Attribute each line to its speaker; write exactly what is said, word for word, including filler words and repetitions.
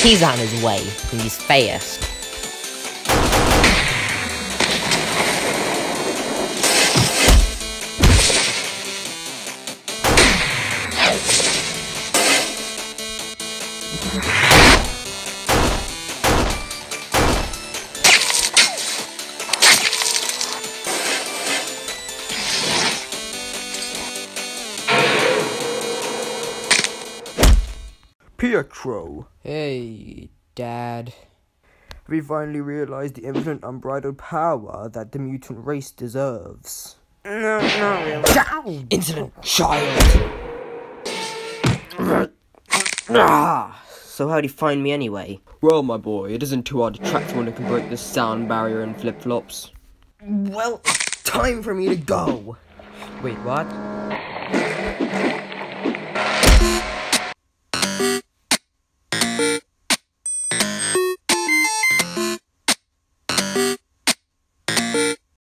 Speaker 1: He's on his way, and he's fast.
Speaker 2: Pietro,
Speaker 3: Hey, Dad.
Speaker 2: have you finally realized the infinite unbridled power that the mutant race deserves?
Speaker 1: No, not really.
Speaker 3: Insolent child!
Speaker 1: Ah, so how'd you find me anyway?
Speaker 3: Well, my boy, it isn't too hard to track someone who can break the sound barrier in flip-flops.
Speaker 2: Well, it's time for me to go.
Speaker 3: Wait, what?